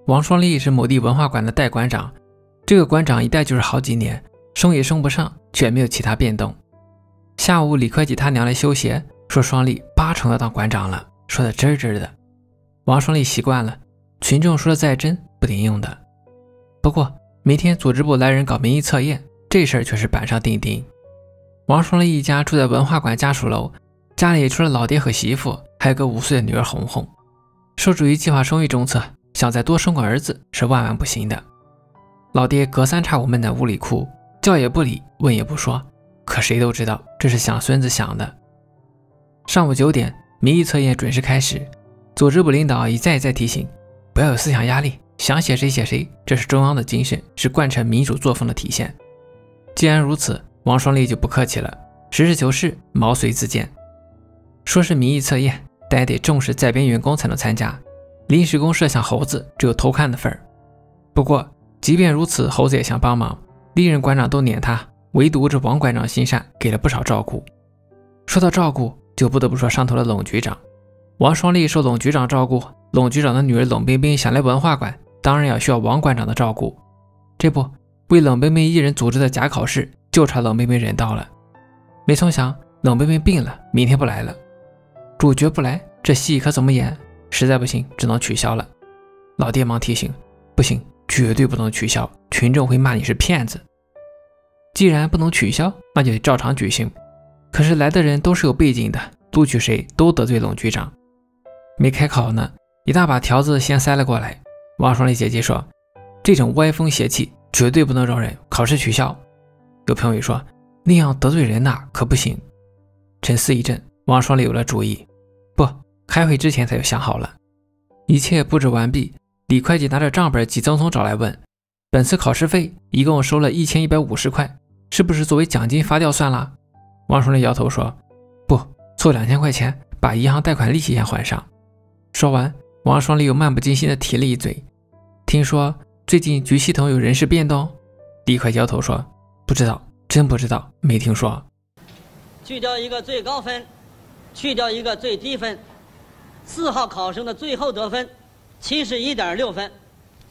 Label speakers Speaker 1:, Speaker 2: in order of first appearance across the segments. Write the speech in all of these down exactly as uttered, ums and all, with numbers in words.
Speaker 1: 王双利是某地文化馆的代馆长，这个馆长一待就是好几年，升也升不上，却没有其他变动。下午李会计他娘来修鞋，说双利八成要当馆长了，说的真真的。王双利习惯了，群众说的再真不顶用的。不过明天组织部来人搞民意测验，这事儿却是板上钉钉。王双利一家住在文化馆家属楼，家里除了老爹和媳妇，还有个五岁的女儿红红。受制于计划生育政策，想再多生个儿子是万万不行的。老爹隔三差五闷在屋里哭，叫也不理，问也不说，可谁都知道这是想孙子想的。上午九点，民意测验准时开始，组织部领导一再一再提醒，不要有思想压力，想写谁写谁，这是中央的精神，是贯彻民主作风的体现。既然如此，王双利就不客气了，实事求是，毛遂自荐。说是民意测验，但也得重视在编员工才能参加，临时工摄像猴子只有偷看的份儿。不过即便如此，猴子也想帮忙，历任馆长都撵他，唯独这王馆长心善，给了不少照顾。说到照顾，就不得不说上头的董局长。王双利受董局长照顾，董局长的女儿董冰冰想来文化馆，当然要需要王馆长的照顾。这不，为冷冰冰一人组织的假考试就差冷冰冰人到了。没成想冷冰冰病了，明天不来了。主角不来，这戏可怎么演？实在不行，只能取消了。老爹忙提醒，不行，绝对不能取消，群众会骂你是骗子。既然不能取消，那就得照常举行。可是来的人都是有背景的，录取谁都得罪冷局长。没开考呢，一大把条子先塞了过来。王双利姐姐说，这种歪风邪气绝对不能容忍，考试取消。有评委说，那样得罪人呐，可不行。沉思一阵，王双利有了主意，不，开会之前他就想好了。一切布置完毕，李会计拿着账本急匆匆找来问，本次考试费一共收了一千一百五十块，是不是作为奖金发掉算了？王双利摇头说，不，凑两千块钱，把银行贷款利息先还上。说完，王双利又漫不经心地提了一嘴，听说最近局系统有人事变动？李会计摇头说，不知道，真不知道，没听说。
Speaker 2: 去掉一个最高分，去掉一个最低分，四号考生的最后得分七十一点六分。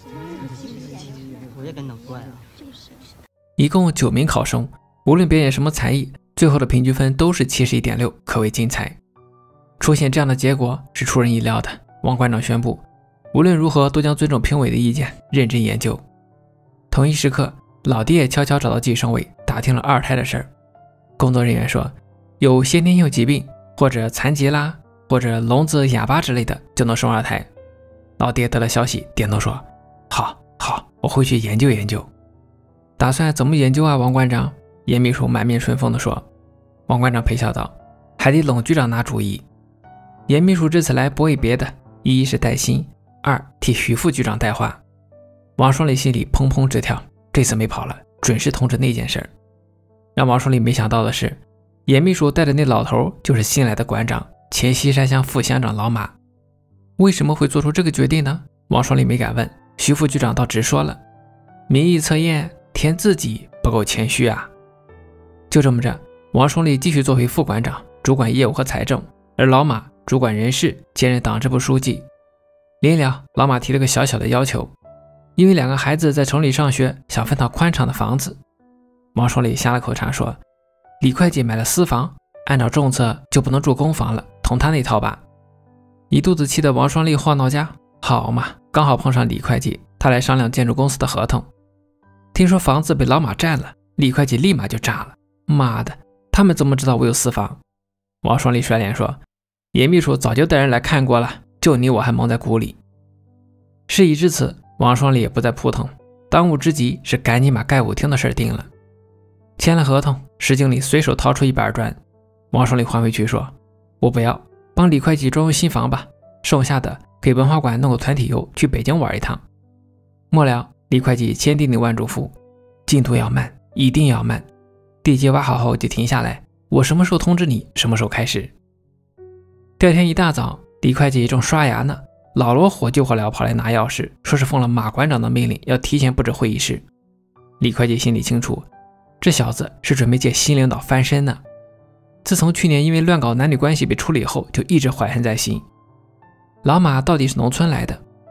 Speaker 2: 我也跟他怪啊。
Speaker 1: 一共九名考生，无论表演什么才艺，最后的平均分都是七十一点六，可谓精彩。出现这样的结果是出人意料的。王馆长宣布，无论如何都将尊重评委的意见，认真研究。同一时刻，老爹也悄悄找到计生委，打听了二胎的事儿。工作人员说，有先天性疾病或者残疾啦，或者聋子哑巴之类的就能生二胎。老爹得了消息，点头说，好好，我回去研究研究。打算怎么研究啊，王馆长？严秘书满面春风地说。王馆长陪笑道，还得冷局长拿主意。严秘书这次来不为别的，一是带薪，二替徐副局长带话。王双利心里砰砰直跳，这次没跑了，准是通知那件事儿。让王双利没想到的是，严秘书带的那老头就是新来的馆长，前西山乡副乡长老马。为什么会做出这个决定呢？王双利没敢问，徐副局长倒直说了，民意测验填自己不够谦虚啊。就这么着，王双利继续做回副馆长，主管业务和财政，而老马主管人事，兼任党支部书记。临了，老马提了个小小的要求，因为两个孩子在城里上学，想分套宽敞的房子。王双利下了口茶说，李会计买了私房，按照政策就不能住公房了，同他那套吧。一肚子气的王双利晃到家，好嘛，刚好碰上李会计，他来商量建筑公司的合同。听说房子被老马占了，李会计立马就炸了，妈的，他们怎么知道我有私房？王双利甩脸说，严秘书早就带人来看过了，就你我还蒙在鼓里。事已至此，王双利也不再扑腾，当务之急是赶紧把盖舞厅的事定了。签了合同，石经理随手掏出一板砖，王双利还回去说，我不要，帮李会计装修新房吧，剩下的给文化馆弄个团体游去北京玩一趟。末了，李会计千叮咛万嘱咐，进度要慢，一定要慢，地基挖好后就停下来，我什么时候通知你，什么时候开始。第二天一大早，李会计正刷牙呢，老罗火急火燎跑来拿钥匙，说是奉了马馆长的命令，要提前布置会议室。李会计心里清楚，这小子是准备借新领导翻身呢。自从去年因为乱搞男女关系被处理后，就一直怀恨在心。老马到底是农村来的，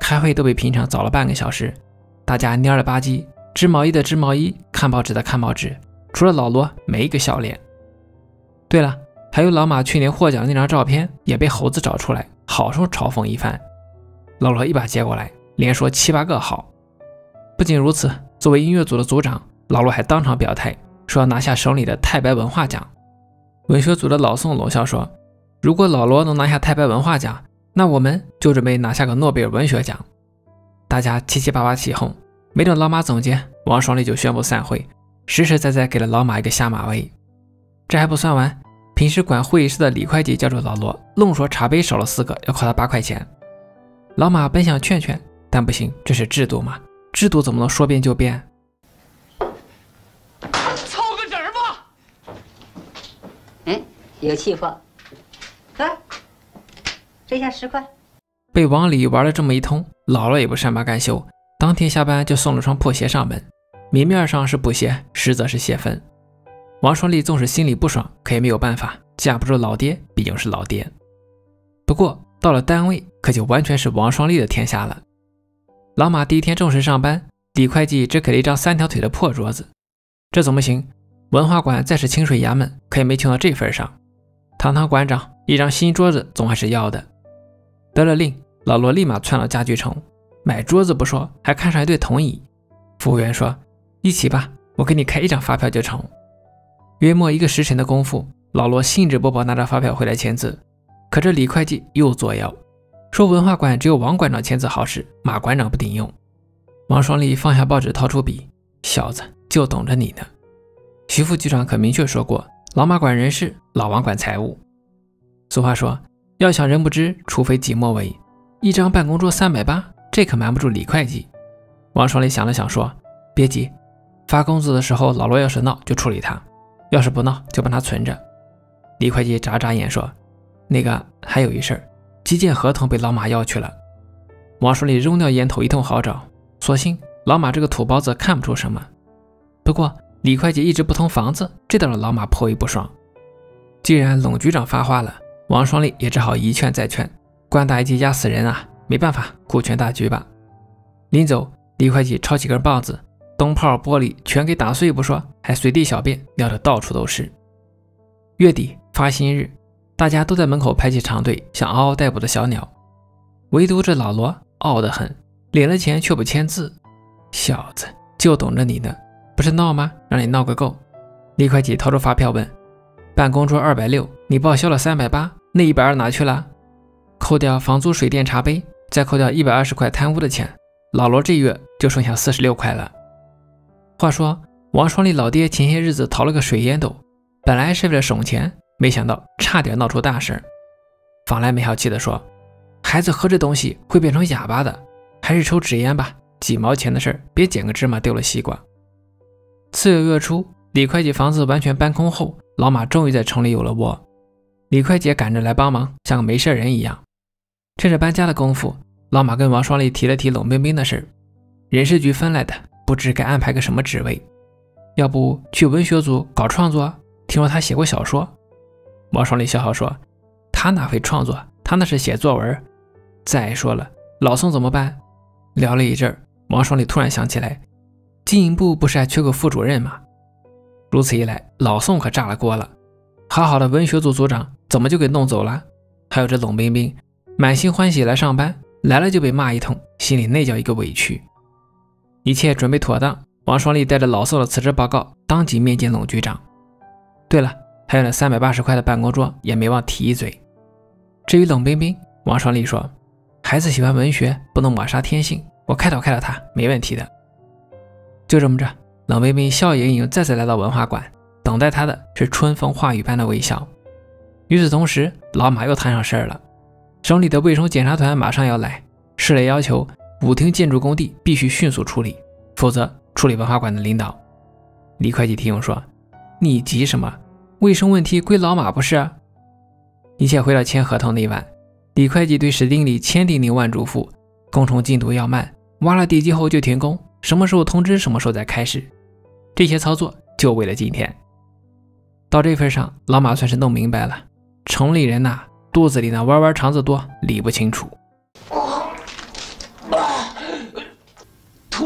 Speaker 1: 开会都比平常早了半个小时，大家蔫了吧唧，织毛衣的织毛衣，看报纸的看报纸，除了老罗没一个笑脸。对了，还有老马去年获奖的那张照片也被猴子找出来，好生嘲讽一番。老罗一把接过来，连说七八个好。不仅如此，作为音乐组的组长，老罗还当场表态，说要拿下省里的太白文化奖。文学组的老宋冷笑说，如果老罗能拿下太白文化奖，那我们就准备拿下个诺贝尔文学奖。大家七七八八起哄，没等老马总结，王双利就宣布散会，实实在在给了老马一个下马威。这还不算完，平时管会议室的李会计叫住老罗，愣说茶杯少了四个，要扣他八块钱。老马本想劝劝，但不行，这是制度嘛，制度怎么能说变就变？
Speaker 3: 凑个整儿吧。
Speaker 4: 嗯，有气魄。来，这下十块。
Speaker 1: 被往里玩了这么一通，老罗也不善罢甘休，当天下班就送了双破鞋上门，明面上是补鞋，实则是泄愤。王双利纵使心里不爽，可也没有办法，架不住老爹毕竟是老爹。不过到了单位，可就完全是王双利的天下了。老马第一天正式上班，李会计只给了一张三条腿的破桌子，这怎么行？文化馆再是清水衙门，可也没穷到这份上。堂堂馆长，一张新桌子总还是要的。得了令，老罗立马窜到家具城，买桌子不说，还看上一对藤椅。服务员说，一起吧，我给你开一张发票就成。约莫一个时辰的功夫，老罗兴致勃勃拿着发票回来签字，可这李会计又作妖，说文化馆只有王馆长签字好使，马馆长不顶用。王双利放下报纸，掏出笔，小子就等着你呢。徐副局长可明确说过，老马管人事，老王管财务。俗话说，要想人不知，除非己莫为。一张办公桌三百八，这可瞒不住李会计。王双利想了想说，别急，发工资的时候老罗要是闹就处理他，要是不闹就帮他存着。李会计眨眨眼说，那个还有一事儿，基建合同被老马要去了。王双利扔掉烟头一通好找，所幸老马这个土包子看不出什么。不过李会计一直不通房子，这倒让老马颇为不爽。既然冷局长发话了，王双利也只好一劝再劝，官大一级压死人啊，没办法，顾全大局吧。临走，李会计抄起根棒子，灯泡玻璃全给打碎不说，还随地小便，尿得到处都是。月底发薪日，大家都在门口排起长队，像嗷嗷待哺的小鸟，唯独这老罗傲得很，领了钱却不签字。小子就等着你呢，不是闹吗？让你闹个够。李会计掏出发票问，办公桌二百六，你报销了三百八，那一百二哪去了？扣掉房租水电茶杯，再扣掉一百二十块贪污的钱，老罗这月就剩下四十六块了。话说王双利老爹前些日子淘了个水烟斗，本来是为了省钱，没想到差点闹出大事。访来没好气地说，孩子喝这东西会变成哑巴的，还是抽纸烟吧，几毛钱的事，别捡个芝麻丢了西瓜。次月月初，李会计房子完全搬空后，老马终于在城里有了窝。李会计赶着来帮忙，像个没事人一样。趁着搬家的功夫，老马跟王双利提了提冷冰冰的事，人事局分来的，不知该安排个什么职位，要不去文学组搞创作，听说他写过小说。王双利笑笑说，他哪会创作，他那是写作文。再说了，老宋怎么办？聊了一阵，王双利突然想起来，经营部不是还缺个副主任吗？如此一来，老宋可炸了锅了，好好的文学组组长怎么就给弄走了？还有这冷冰冰满心欢喜来上班，来了就被骂一通，心里那叫一个委屈。一切准备妥当，王双利带着老宋的辞职报告当即面见冷局长。对了，还有那三百八十块的办公桌也没忘提一嘴。至于冷冰冰，王双利说，孩子喜欢文学，不能抹杀天性，我开导开导他，没问题的。就这么着，冷冰冰笑盈盈再次来到文化馆，等待他的是春风化雨般的微笑。与此同时，老马又摊上事儿了，省里的卫生检查团马上要来，市里要求舞厅建筑工地必须迅速处理，否则处理文化馆的领导。李会计提醒说，你急什么？卫生问题归老马不是？一切回到签合同那晚，李会计对史经理千叮咛万嘱咐，工程进度要慢，挖了地基后就停工，什么时候通知什么时候再开始，这些操作就为了今天。到这份上，老马算是弄明白了，城里人呐、啊，肚子里那弯弯肠子多，理不清楚。
Speaker 3: 啊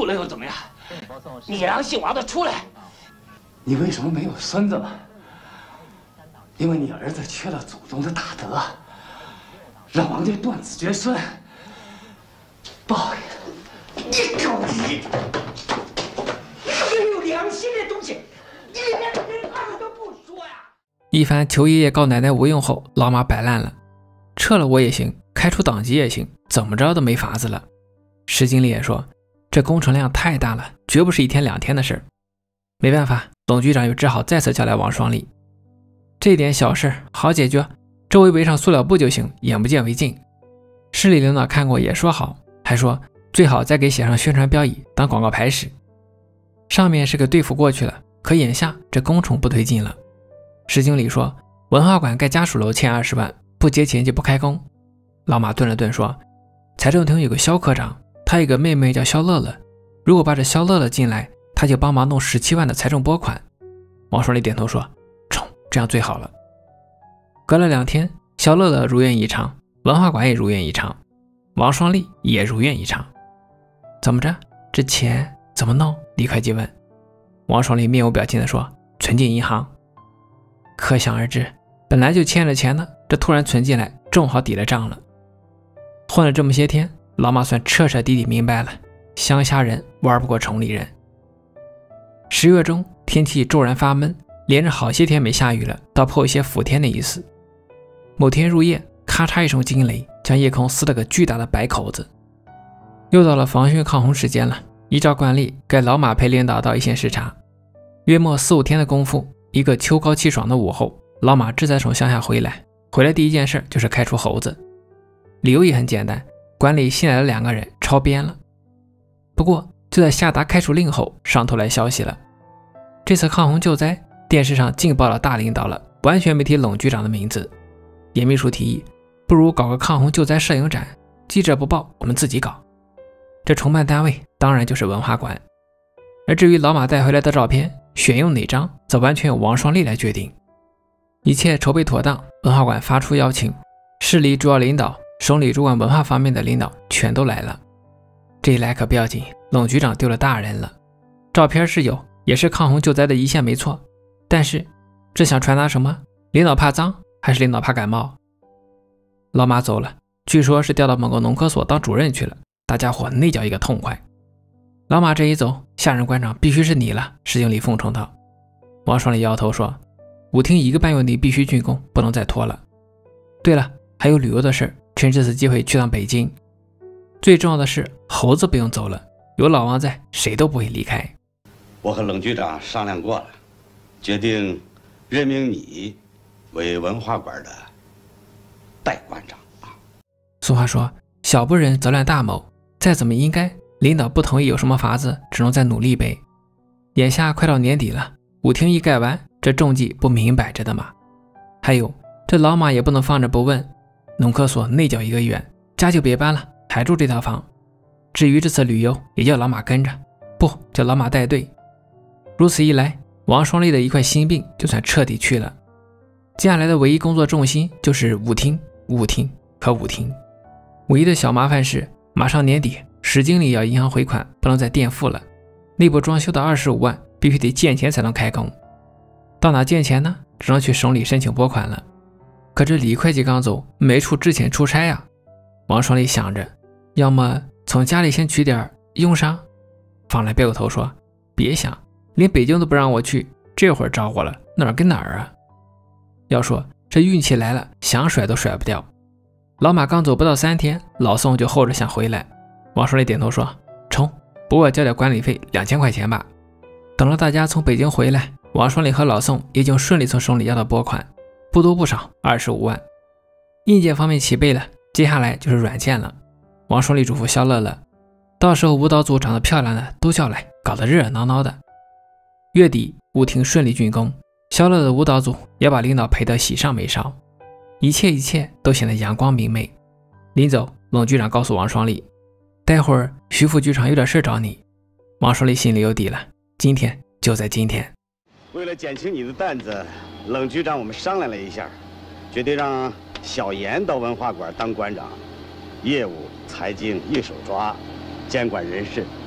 Speaker 3: 出来又怎么样？你让姓王的出来。
Speaker 5: 你为什么没有孙子了？因为你儿子缺了祖宗的大德，让王家断子绝孙。报应！你狗急！你没有良心的东西，你连人二都不说呀！
Speaker 1: 一番求爷爷告奶奶无用后，老马摆烂了，撤了我也行，开除党籍也行，怎么着都没法子了。石经理也说，这工程量太大了，绝不是一天两天的事。没办法，董局长又只好再次叫来王双利。这点小事好解决，周围围上塑料布就行，眼不见为净。市里领导看过也说好，还说最好再给写上宣传标语当广告牌使。上面是个对付过去了，可眼下这工程不推进了。石经理说，文化馆盖家属楼欠二十万，不结钱就不开工。老马顿了顿说，财政厅有个肖科长，他有个妹妹叫肖乐乐，如果把这肖乐乐进来，他就帮忙弄十七万的财政拨款。王双利点头说，冲，这样最好了。隔了两天，肖乐乐如愿以偿，文化馆也如愿以偿，王双利也如愿以偿。怎么着，这钱怎么弄？李会计问。王双利面无表情地说，存进银行。可想而知，本来就欠着钱呢，这突然存进来，正好抵了账了。混了这么些天，老马算彻彻底底明白了，乡下人玩不过城里人。十月中，天气骤然发闷，连着好些天没下雨了，倒颇有些伏天的意思。某天入夜，咔嚓一声惊雷，将夜空撕了个巨大的白口子。又到了防汛抗洪时间了，依照惯例，该老马陪领导到一线视察。约莫四五天的功夫，一个秋高气爽的午后，老马这才从乡下回来。回来第一件事就是开除猴子，理由也很简单，管理新来的两个人超编了。不过就在下达开除令后，上头来消息了，这次抗洪救灾，电视上净报了大领导了，完全没提冷局长的名字。严秘书提议，不如搞个抗洪救灾摄影展，记者不报，我们自己搞。这承办单位当然就是文化馆，而至于老马带回来的照片选用哪张，则完全由王双利来决定。一切筹备妥当，文化馆发出邀请，市里主要领导、省里主管文化方面的领导全都来了。这一来可不要紧，冷局长丢了大人了。照片是有，也是抗洪救灾的一线没错，但是这想传达什么？领导怕脏，还是领导怕感冒？老马走了，据说是调到某个农科所当主任去了，大家伙那叫一个痛快。老马这一走，下任馆长必须是你了，石经理奉承道。王双利摇头说，舞厅一个半月内必须竣工，不能再拖了。对了，还有旅游的事，趁这次机会去趟北京。最重要的是，猴子不用走了，有老王在，谁都不会离开。
Speaker 6: 我和冷局长商量过了，决定任命你为文化馆的代馆长啊。
Speaker 1: 俗话说，小不忍则乱大谋，再怎么应该，领导不同意有什么法子，只能再努力呗。眼下快到年底了，舞厅一盖完，这政绩不明摆着的吗？还有，这老马也不能放着不问，农科所那叫一个远，家就别搬了，还住这套房。至于这次旅游，也叫老马跟着，不叫老马带队。如此一来，王双利的一块心病就算彻底去了。接下来的唯一工作重心就是舞厅、舞厅和舞厅。唯一的小麻烦是，马上年底，石经理要银行回款，不能再垫付了。内部装修的二十五万必须得见钱才能开工。到哪见钱呢？只能去省里申请拨款了。可这李会计刚走，没处之前出差呀。王双利想着，要么从家里先取点用上。方来背过头说，别想，连北京都不让我去，这会儿招呼了，哪儿跟哪儿啊？要说这运气来了，想甩都甩不掉。老马刚走不到三天，老宋就候着想回来。王双利点头说，冲，不过交点管理费两千块钱吧。等了大家从北京回来，王双利和老宋已经顺利从省里要到拨款，不多不少二十五万。硬件方面齐备了，接下来就是软件了。王双利嘱咐肖乐乐，到时候舞蹈组长得漂亮的都叫来，搞得热热闹闹的。月底舞厅顺利竣工，肖乐的舞蹈组也把领导陪得喜上眉梢，一切一切都显得阳光明媚。临走，冷局长告诉王双利，待会儿徐副局长有点事找你。王双利心里有底了，今天就在今天。
Speaker 6: 为了减轻你的担子，冷局长我们商量了一下，决定让小严到文化馆当馆长，业务、财经一手抓，监管人事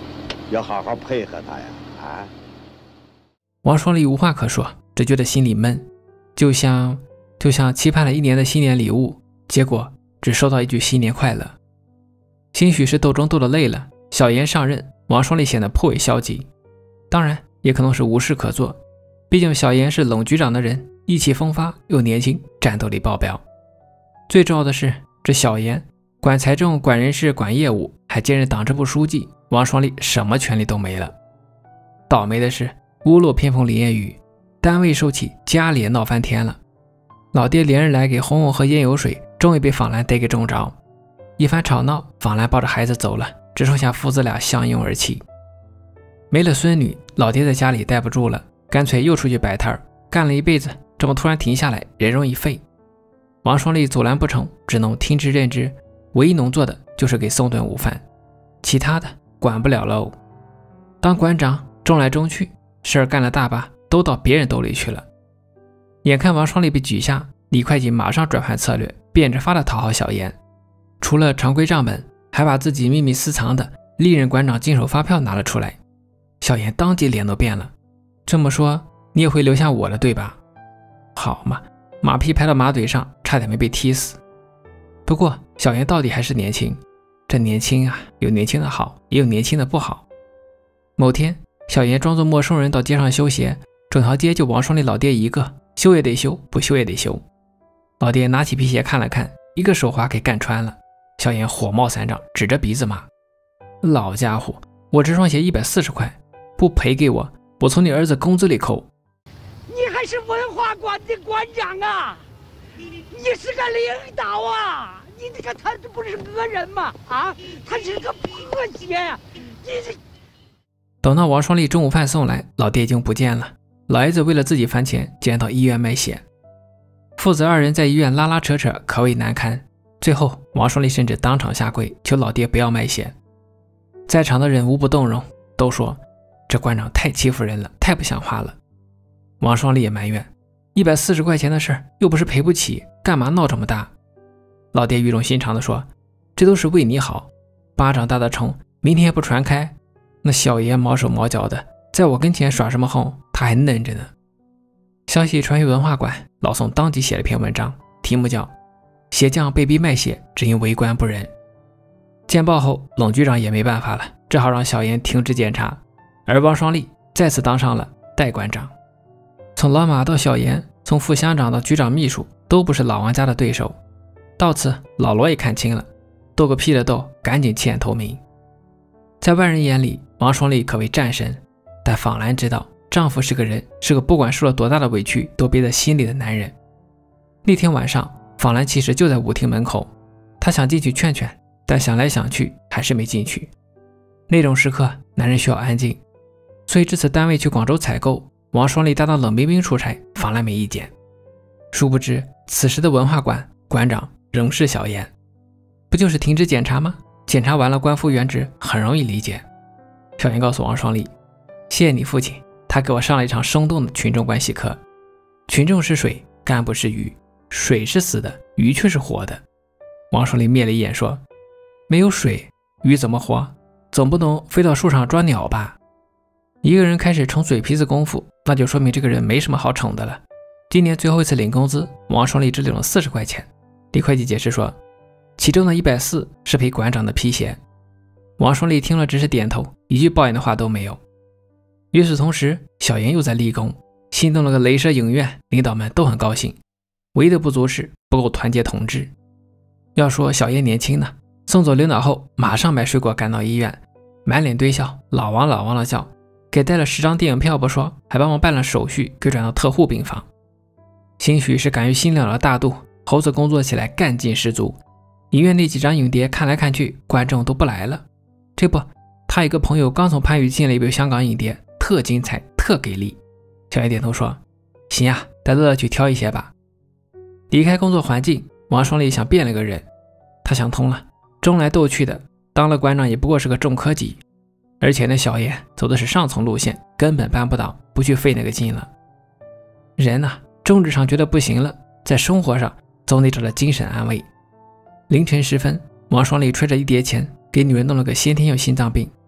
Speaker 6: 要好好配合他呀！啊！
Speaker 1: 王双利无话可说，只觉得心里闷，就像就像期盼了一年的新年礼物，结果只收到一句新年快乐。兴许是斗争斗得累了，小严上任，王双利显得颇为消极。当然，也可能是无事可做，毕竟小严是冷局长的人，意气风发又年轻，战斗力爆表。最重要的是，这小严管财政、管人事、管业务，还兼任党支部书记，王双利什么权利都没了。倒霉的是，屋漏偏逢连夜雨，单位受气，家里也闹翻天了。老爹连日来给红红喝烟油水，终于被访兰逮给中着。一番吵闹，访兰抱着孩子走了，只剩下父子俩相拥而泣。没了孙女，老爹在家里待不住了，干脆又出去摆摊儿，干了一辈子，这么突然停下来，人容易废。王双利阻拦不成，只能听之任之，唯一能做的就是给送顿午饭，其他的管不了喽。当馆长争来争去，事儿干了大把，都到别人兜里去了。眼看王双利被举下，李会计马上转换策略，变着法的讨好小严。除了常规账本，还把自己秘密私藏的历任馆长经手发票拿了出来。小严当即脸都变了，这么说你也会留下我的对吧？好嘛，马屁拍到马嘴上，差点没被踢死。不过小严到底还是年轻，这年轻啊，有年轻的好，也有年轻的不好。某天，小严装作陌生人到街上修鞋，整条街就王双利老爹一个，修也得修，不修也得修。老爹拿起皮鞋看了看，一个手滑给干穿了。小严火冒三丈，指着鼻子骂：老家伙，我这双鞋一百四十块，不赔给我，我从你儿子工资里扣。
Speaker 3: 你还是文化馆的馆长啊，你是个领导啊，你这个他不是个人吗？啊，他是个破鞋啊，你这。
Speaker 1: 等到王双利中午饭送来，老爹已经不见了。老爷子为了自己翻钱，竟然到医院卖血。父子二人在医院拉拉扯扯，可谓难堪。最后，王双利甚至当场下跪，求老爹不要卖血。在场的人无不动容，都说这馆长太欺负人了，太不像话了。王双利也埋怨，一百四十块钱的事又不是赔不起，干嘛闹这么大？老爹语重心长地说，这都是为你好，巴掌大的虫，明天也不传开，那小爷毛手毛脚的，在我跟前耍什么横，他还嫩着呢。消息传回文化馆，老宋当即写了篇文章，题目叫鞋匠被逼卖血，只因为官不仁。见报后，冷局长也没办法了，只好让小严停止检查，而王双利再次当上了代馆长。从老马到小严，从副乡长到局长秘书，都不是老王家的对手。到此，老罗也看清了，斗个屁的斗，赶紧弃暗投明。在外人眼里，王双利可谓战神，但访兰知道，丈夫是个人，是个不管受了多大的委屈都憋在心里的男人。那天晚上，访兰其实就在舞厅门口，她想进去劝劝，但想来想去还是没进去。那种时刻，男人需要安静，所以这次单位去广州采购，王双利搭档冷冰冰出差，访兰没意见。殊不知，此时的文化馆馆长仍是小严。不就是停止检查吗？检查完了官复原职，很容易理解。小严告诉王双利，谢谢你父亲，他给我上了一场生动的群众关系课。群众是水，干部是鱼，水是死的，鱼却是活的。王双利灭了一眼说，没有水，鱼怎么活？总不能飞到树上抓鸟吧？一个人开始逞嘴皮子功夫，那就说明这个人没什么好逞的了。今年最后一次领工资，王双利只领了四十块钱。李会计解释说，其中的一百四十是赔馆长的皮鞋。王双利听了只是点头，一句抱怨的话都没有。与此同时，小严又在立功，新动了个雷蛇影院，领导们都很高兴。唯一的不足是不够团结同志。要说小严年轻呢，送走领导后马上买水果赶到医院，满脸堆笑，老王老王的叫，给带了十张电影票不说，还帮忙办了手续，给转到特护病房。兴许是感于新领导的大度，猴子工作起来干劲十足。医院那几张影碟看来看去，观众都不来了。这不，他一个朋友刚从番禺进了一部香港影碟，特精彩，特给力。小严点头说，行啊，带乐乐去挑一些吧。离开工作环境，王双利想变了个人。他想通了，争来斗去的，当了馆长也不过是个重科级。而且那小严走的是上层路线，根本办不到，不去费那个劲了。人啊，政治上觉得不行了，在生活上总得找到精神安慰。凌晨时分，王双利揣着一叠钱，给女人弄了个先天性心脏病。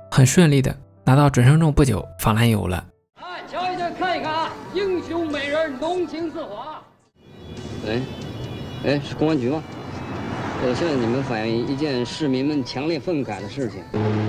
Speaker 1: 很顺利的拿到准生证，不久访兰有了。
Speaker 3: 哎，瞧一瞧，看一看啊，英雄美人，浓情似火。
Speaker 7: 喂，哎，是公安局吗？我向你们反映一件市民们强烈愤慨的事情。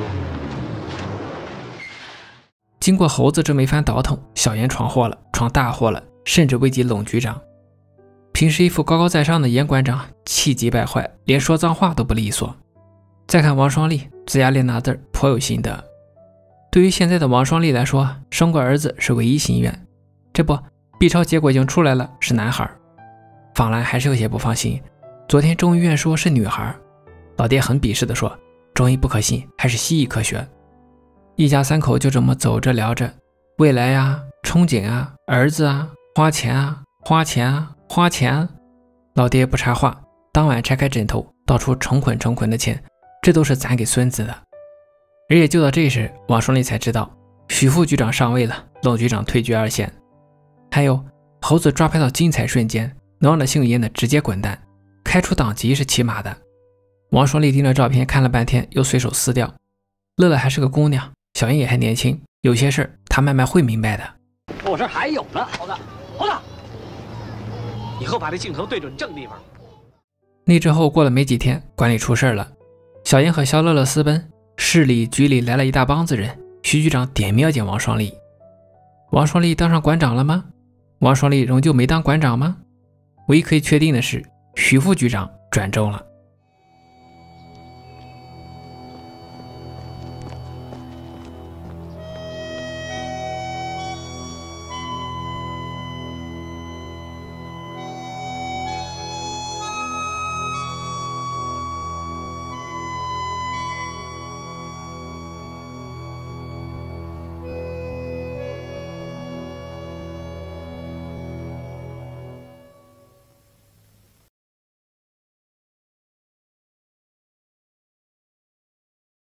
Speaker 1: 经过猴子这么一番倒腾，小严闯祸了，闯大祸了，甚至危及董局长。平时一副高高在上的严馆长气急败坏，连说脏话都不利索。再看王双利，龇牙咧拿字颇有心得。对于现在的王双利来说，生个儿子是唯一心愿。这不 B 超结果已经出来了，是男孩。访兰还是有些不放心，昨天中医院说是女孩。老爹很鄙视地说，中医不可信，还是西医科学。一家三口就这么走着聊着，未来啊，憧憬啊，儿子啊，花钱啊，花钱啊，花钱啊。老爹不插话，当晚拆开枕头，倒出成捆成捆的钱，这都是攒给孙子的。而也就到这时，王双利才知道许副局长上位了，董局长退居二线。还有猴子抓拍到精彩瞬间，能让那姓严的直接滚蛋，开除党籍是起码的。王双利盯着照片看了半天，又随手撕掉。乐乐还是个姑娘，小严也还年轻，有些事她慢慢会明白的。
Speaker 3: 我这还有呢，猴子，猴子，
Speaker 5: 以后把这镜头对准正地方。
Speaker 1: 那之后过了没几天，管理出事了，小严和肖乐乐私奔，市里局里来了一大帮子人，徐局长点名要见王双利。王双利当上馆长了吗？王双利仍旧没当馆长吗？唯一可以确定的是，许副局长转正了。